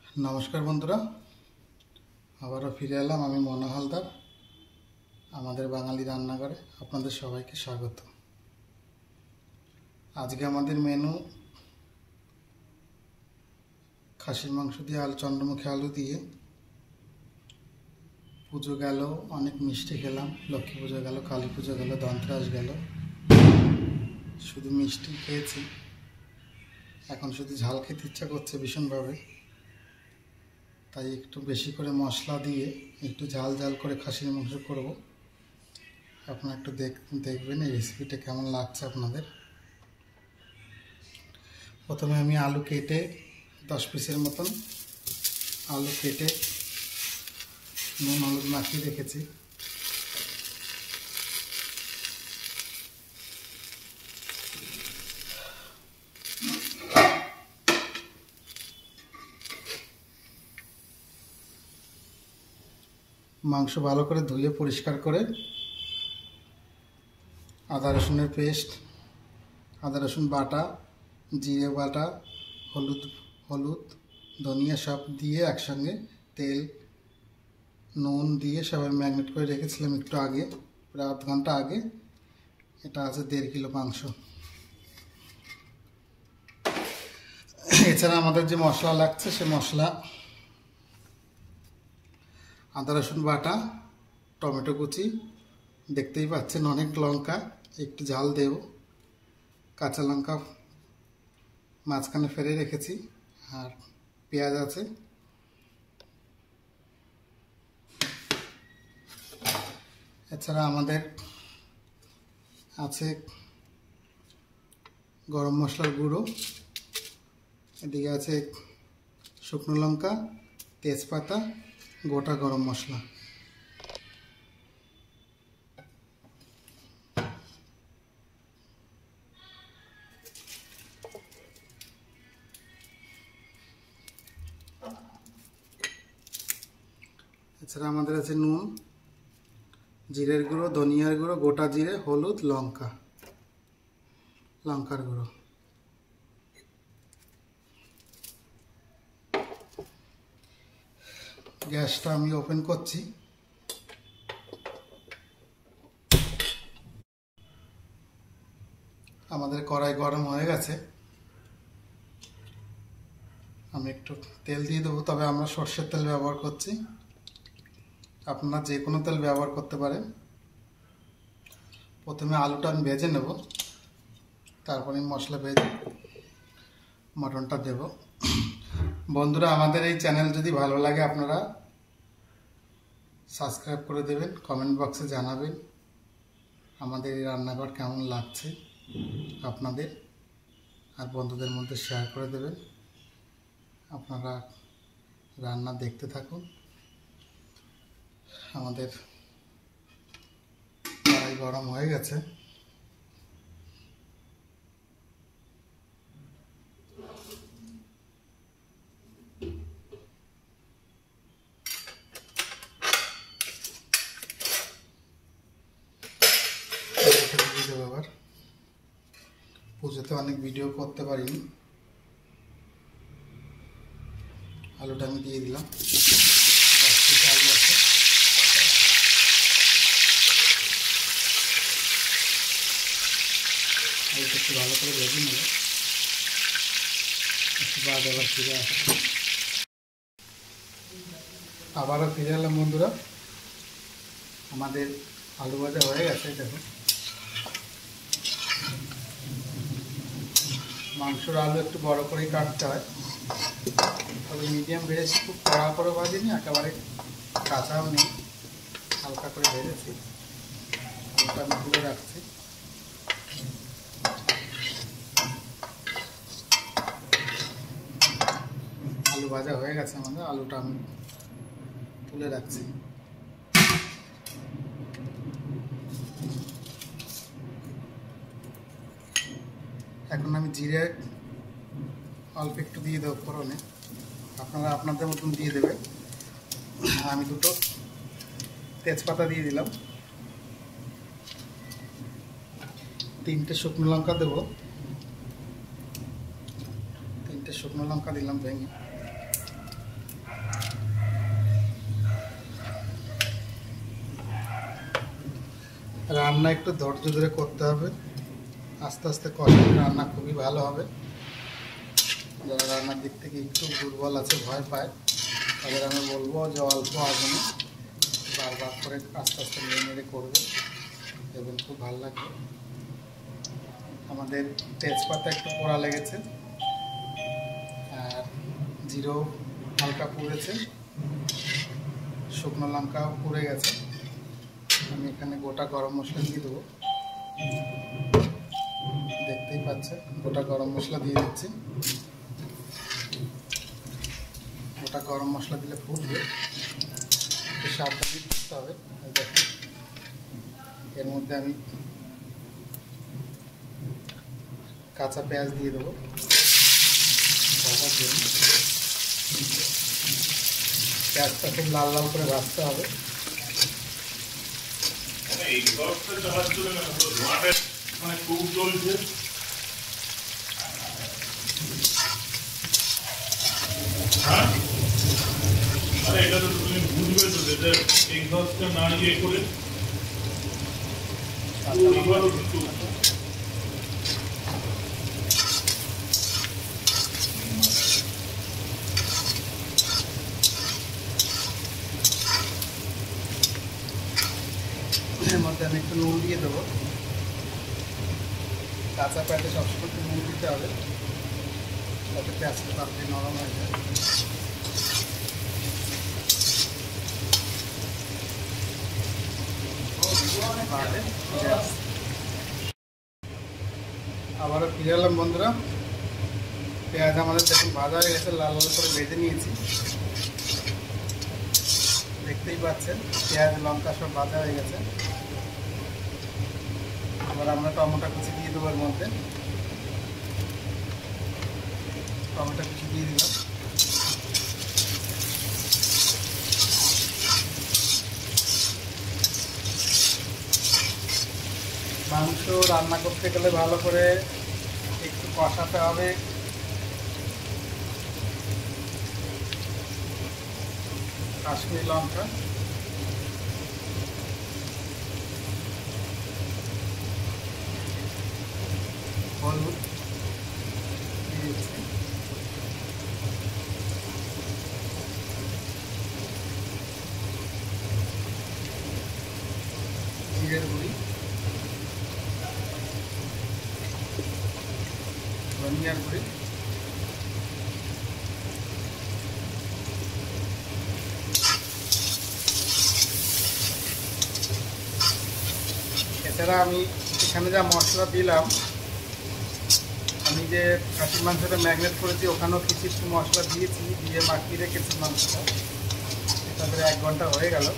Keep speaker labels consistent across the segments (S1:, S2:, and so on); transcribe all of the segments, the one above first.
S1: नमस्कार बंधुरा आबारो फिरे एलाम आमी मना हालदार आमादेर बांगाली रान्नाघरे आपनादेर सबाइके स्वागत। आजके आमादेर मेनू खासिर मांस दिए आलू चंद्रमुखी आलू दिए पुजो गेल अनेक मिष्टि खेलाम लक्ष्मी पुजो गेल काली पुजो गेल धनतेरस गेल शुधु मिष्टि खेयेछि एखन शुधु झाल खेते इच्छा करछे भीषण भावे তাই একটু বেশি করে মশলা দিয়ে একটু ঝাল ঝাল করে খাসির মাংস করব। আপনারা একটু দেখবেন এই রেসিপিটা কেমন লাগছে আপনাদের। প্রথমে আমি আলু কেটে 10 পিসের মতন আলু কেটে নুন হলুদ মাখিয়ে রেখেছি। मांस भालो करे धुए परिष्कार करे आदा रसुनेर पेस्ट आदा रसुन बाटा जिरे बाटा हलुद हलुद धनिया सब दिए एकसंगे तेल नुन दिए सब मैरिनेट करे रेखेছিলাম একটু आगे প্রায় आध घंटा आगे এটা আছে 1.5 কিলো মাংস। এছাড়া আমাদের যে মশলা লাগছে সে মশলা आदा रसुन बाटा टमेटो कुचि देखते ही पाচ্ছেন अनेक लंका एकटू झाल देव काँचा लंका माঝখানে फेरे रेखेছি और पेঁয়াজ আছে। এছাড়া আমাদের আছে গরম মশলার গুঁড়ো এদিকে আছে শুকনো লঙ্কা তেজপাতা गोटा गरम मसला এছাড়া আমাদের আছে নুন জিরের গুঁড়ো ধনিয়ার গুঁড়ো গোটা জিরে হলুদ লঙ্কা লঙ্কার গুঁড়ো। গ্যাসটা আমি ওপেন করছি। আমাদের কড়াই গরম হয়ে গেছে আমি একটু তেল দিয়ে দেবো তবে আমরা সরষের তেল ব্যবহার করছি আপনারা যে কোনো তেল ব্যবহার করতে পারেন। প্রথমে আলুটা আমি ভেজে নেব তারপরে মশলা ভেজে মটনটা দেব। বন্ধুরা আমাদের এই চ্যানেল যদি ভালো লাগে আপনারা সাবস্ক্রাইব করে দেবেন কমেন্ট বক্সে জানাবেন আমাদের এই রান্নাঘর কেমন লাগছে আপনাদের আর বন্ধুদের মধ্যে শেয়ার করে দেবেন। আপনারা রান্না দেখতে থাকুন। আমাদের কড়াই গরম হয়ে গেছে পুজোতে অনেক ভিডিও করতে পারিনি আলুটা আমি দিয়ে দিলাম 10 পিস আলু আছে আলুটা একটু ভালো করে ভেজে নেব একটু বাদ আবার ফিরে আসছে আবারও ফিরে এলাম বন্ধুরা। আমাদের আলু ভাজা হয়ে গেছে দেখো মাংসর আলু একটু বড় করেই কাটতে হয় তবে মিডিয়াম ভেজেছি খুব কড়া করে ভাজিনি একেবারে কাঁচাও নেই হালকা করে ভেজেছি আলুটা আমি তুলে রাখছি। আলু ভাজা হয়ে গেছে আমাদের আলুটা আমি তুলে রাখছি। এখন আমি জিরে অল্প একটু দিয়ে দেবো ফোড়নে আপনারা আপনাদের মতন দিয়ে দেবেন। আমি দুটো তেজপাতা দিয়ে দিলাম 3টে শুকনো লঙ্কা দেবো 3টে শুকনো লঙ্কা দিলাম ভেঙে রান্না একটু ধৈর্য ধরে করতে হবে, আস্তে আস্তে কষালে রান্না খুবই ভালো হবে। যারা রান্নার দিক থেকে একটু দুর্বল আছে, ভয় পায়, তাদের আমি বলবো যে অল্প আগুনে বারবার করে আস্তে আস্তে নেড়ে নেড়ে করবে, দেখবেন খুব ভালো লাগবে। আমাদের তেজপাতা একটু পোড়া লেগেছে আর জিরো হালকা পুড়েছে, শুকনো লঙ্কাও পুড়ে গেছে। আমি এখানে গোটা গরম মশলা দিয়ে দেবো, দেখতেই পাচ্ছেন গোটা গরম মশলা দিয়ে দিচ্ছি। গোটা গরম মশলা দিলে ফুটবে, একটু সাবধানে দিতে হবে। দেখুন এর মধ্যে আমি কাঁচা পেঁয়াজ দিয়ে দেবো ভাজার জন্য। পেঁয়াজটা খুব লাল লাল করে ভাজতে হবে।
S2: এটা তো তুমি বুঝবে তো, যেটা এক্সস্টটা না ইয়ে করে
S1: এর মধ্যে আমি একটু নুন দিয়ে দেবো। কাঁচা পেঁয়াজে সবসময় একটু নুন দিতে হবে, যাতে পেঁয়াজটা তাড়াতাড়ি নরম হয়ে যায়। আবারও ফিরে এলাম বন্ধুরা। পেঁয়াজ আমাদের দেখুন ভাজা হয়ে গেছে, লাল লাল করে ভেজে নিয়েছি, দেখতেই পাচ্ছেন পেঁয়াজ লঙ্কা সব ভাজা হয়ে গেছে। আবার আমরা টমেটো কুচি দিয়ে দেবো এর মধ্যে। টমেটো কুচি দিয়ে দিলাম। মাংস রান্না করতে গেলে ভালো করে একটু কষাতে হবে। কাশ্মীরি লঙ্কা, হলুদ দিয়েছি, জিরের গুঁড়ি, ধনিয়ার গুঁড়ি, এছাড়া আমি এখানে যা মশলা দিলাম, আমি যে খাসির মাংসটা ম্যাগনেট করেছি ওখানেও কিছু একটু মশলা দিয়েছি, দিয়ে মাখিয়ে রেখেছি মাংসটা। তারপরে 1 ঘন্টা হয়ে গেল।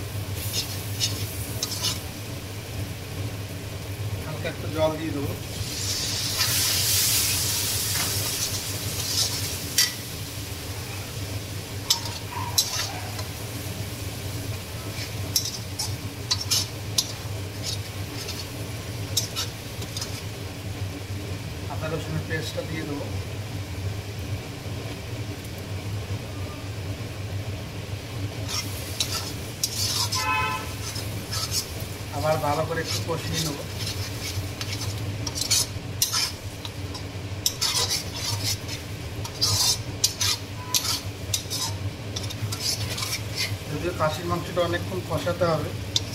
S1: হালকা একটু জল দিয়ে দেবো। আদা রসুনের পেস্টটা দিয়ে দেবো। আবার ভালো করে একটু কষিয়ে নেব। যদিও খাসির মাংসটা অনেকক্ষণ কষাতে হবে,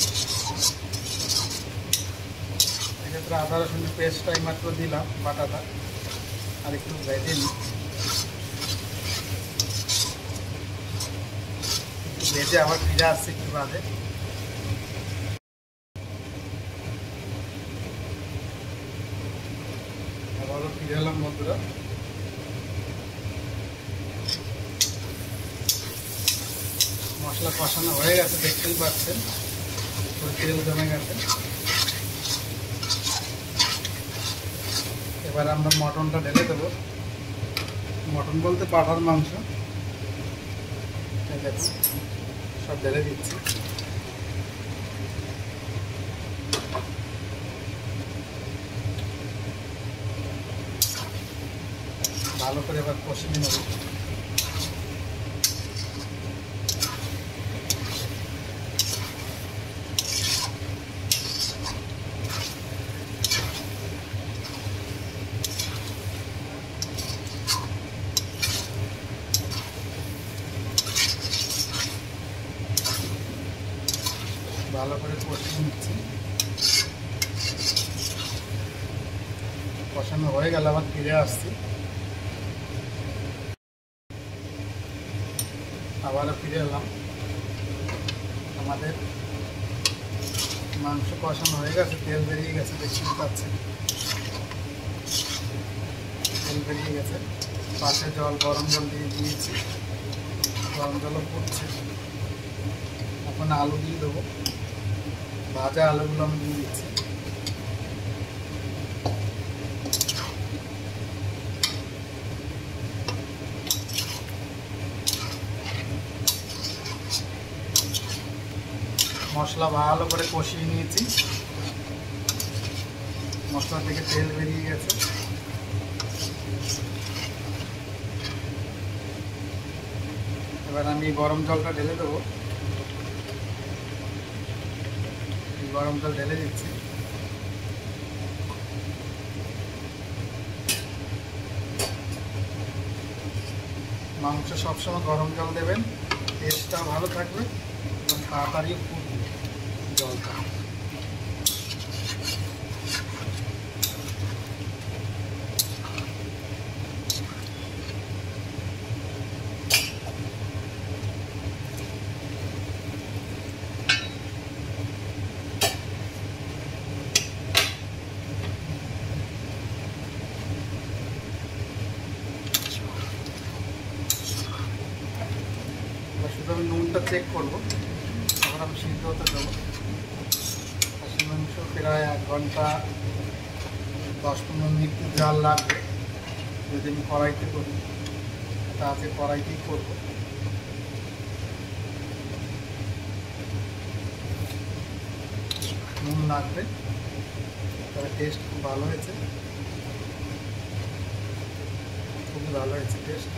S1: এক্ষেত্রে আদা রসুনের পেস্টটা এইমাত্র দিলাম বাটাটা, আর একটু ভেজে নিই। একটু ভেজে আবার ফিরে আসছে একটু বাদে। আবারও ফিরে এলাম বন্ধুরা। মশলা কষানো হয়ে গেছে, দেখতেই পাচ্ছেন তেল জমে গেছে। এবার আমরা মটনটা ঢেলে দেবো। মটন বলতে পাঠার মাংস, দেখুন সব ঢেলে দিচ্ছি। ভালো করে এবার কষিয়ে নেব। ভালো করে কষিয়ে নিচ্ছি। কষানো হয়ে গেল, আবার ফিরে আসছি, আবারও ফিরে এলাম। আমাদের মাংস কষানো হয়ে গেছে, তেল বেরিয়ে গেছে, দেখতে পাচ্ছেন তেল বেরিয়ে গেছে। পাশে গরম জল দিয়ে দিয়েছি, গরম জলও ফুটছে। এখন আলু দিয়ে দেবো, ভাজা আলুগুলো আমি দিয়ে দিচ্ছি। মশলা ভালো করে কষিয়ে নিয়েছি, মশলা থেকে তেল বেরিয়ে গেছে। এবার আমি গরম জলটা ঢেলে দেবো, গরম জল ঢেলে দিচ্ছি। মাংস সবসময় গরম জল দেবেন, টেস্টটাও ভালো থাকবে এবং তাড়াতাড়িও ফুটবে জলটা। শুধু আমি নুনটা চেক করবো, তখন আমি সিদ্ধ হতে দেবো। খাসির মাংস প্রায় 1 ঘন্টা 10-15 মিনিট জাল লাগবে যদি আমি কড়াইতে করি, তাতে কড়াইতেই করবো। নুন লাগবে, তবে টেস্ট খুব ভালো হয়েছে, খুবই ভালো হয়েছে টেস্ট।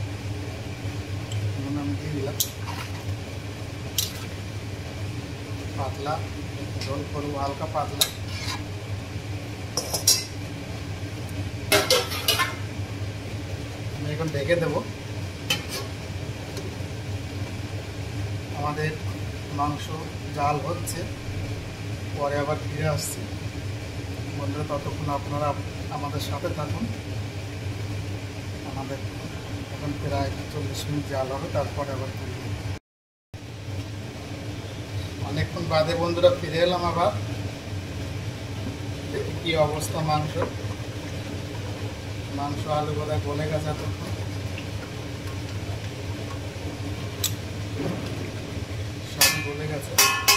S1: নুন আমি দিয়ে দিলাম। পাতলা ঝোল করবো, হালকা পাতলা। আমি এখন ঢেকে দেবো। আমাদের মাংস জাল হচ্ছে, পরে আবার ফিরে আসছি। বন্ধুরা, ততক্ষণ আপনারা আমাদের সাথে থাকুন। আমাদের এখন প্রায় 40 মিনিট জাল হবে, তারপরে আবার ফিরে অনেকক্ষণ বাদে বন্ধুরা ফিরে এলাম। আবার দেখি কি অবস্থা মাংস আলু বোধহয় গলে গেছে এতক্ষণ। সব গলে গেছে।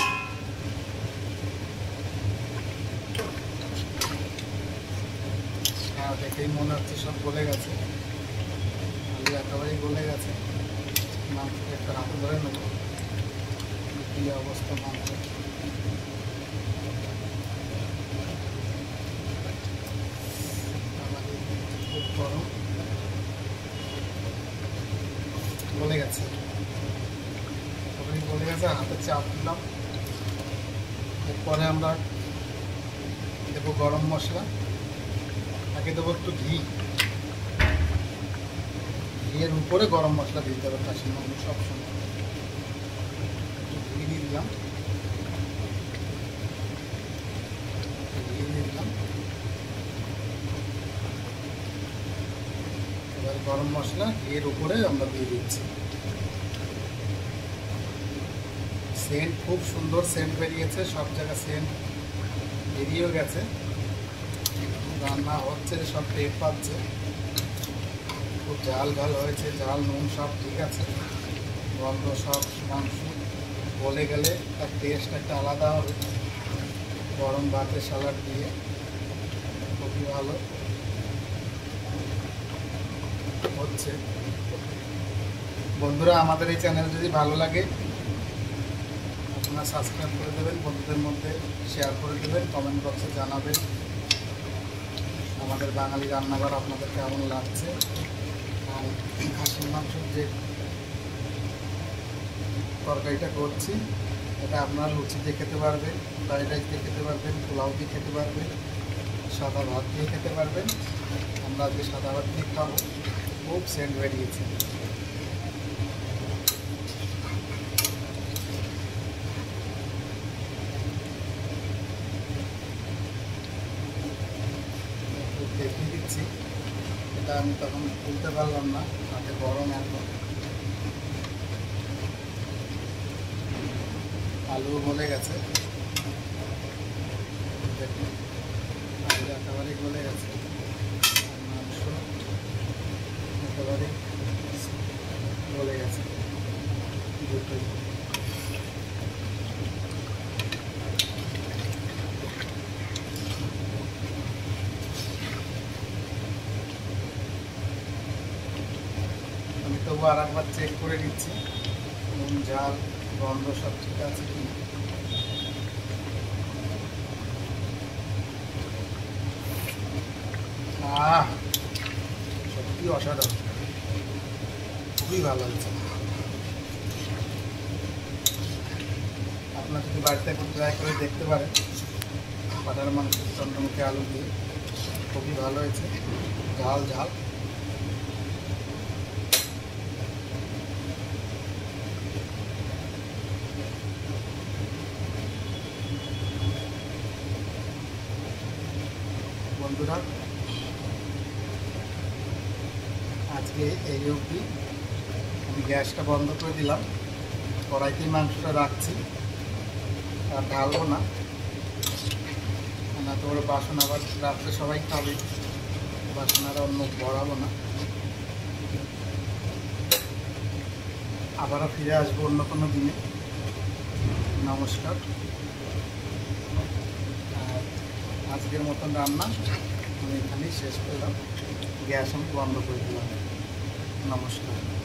S1: হ্যাঁ, দেখেই মনে হচ্ছে সব গলে গেছে, আলু একেবারেই গলে গেছে। মাংসটা একটা হাতে ধরে নেবো, কি অবস্থা মাংস। খুব গরম, গলে গেছে, গলে গেছে। হাতে চাপ দিলাম। এরপরে আমরা দেবো গরম মশলা। আগে দেবো একটু ঘি, ঘিয়ের উপরে গরম মশলা দিতে হবে খাসির মাংস সবসময়। একটু ঘি দিয়ে দিলাম, এবার গরম মশলা ঘিয়ের উপরে আমরা দিয়ে দিচ্ছি। সেন্ট খুব সুন্দর সেন্ট বেরিয়েছে, সব জায়গায় সেন্ট বেরিয়েও গেছে। রান্না হচ্ছে, সব টের পাচ্ছে। খুব ঝাল হয়েছে, ঝাল নুন সব ঠিক আছে, গন্ধ সব। মাংস গলে গেলে তার টেস্ট একটা আলাদা হবে। গরম ভাতে স্যালাড দিয়ে খুবই ভালো হচ্ছে। বন্ধুরা, আমাদের এই চ্যানেল যদি ভালো লাগে আপনারা সাবস্ক্রাইব করে দেবেন, বন্ধুদের মধ্যে শেয়ার করে দেবেন, কমেন্ট বক্সে জানাবেন আমাদের বাঙালি রান্নাঘর আপনাদের কেমন লাগছে। আর খাসির মাংসের যে তরকারিটা করছি, এটা আপনারা লুচি দিয়ে খেতে পারবেন, ফ্রাইড রাইস দিয়ে খেতে পারবেন, পোলাও দিয়ে খেতে পারবেন, সাদা ভাত দিয়ে খেতে পারবেন। আমরা আজকে সাদা ভাত দিয়ে খাবো। খুব সেন্ট বেরিয়েছে। তেলটা আমি তখন তুলতে পারলাম না, হাতে গরম এখন। আলু গলে গেছে, দেখুন আলু একেবারেই গলে গেছে, মাংস একেবারেই গলে গেছে দুটোই। আমি তবু আর একবার চেক করে নিচ্ছি নুন ঝাল গন্ধ সব ঠিক আছে কি। সত্যি অসাধারণ, খুবই ভালো হয়েছে। আপনার যদি বাড়িতে একটু ট্রাই করে দেখতে পারেন, পাঠার মাংস চন্দ্রমুখী আলু দিয়ে খুবই ভালো হয়েছে, ঝাল ঝাল। বন্ধুরা আজকে এই অবধি, আমি গ্যাসটা বন্ধ করে দিলাম, কড়াইতেই মাংসটা রাখছি, আর ঢালবো না, তো ওর বাসন আবার রাত্রে সবাই খাবে, বাসন আর অন্য বড়াবো না। আবারও ফিরে আসবো অন্য কোনো দিনে। নমস্কার। আর আজকের মতন রান্না আমি এখানেই শেষ করলাম, গ্যাস আমি বন্ধ করে দিলাম। নমস্কার।